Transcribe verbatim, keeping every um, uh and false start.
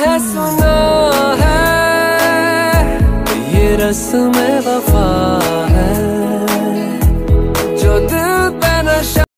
सुना है, ये रस्म वफा है जो दिल पे नशा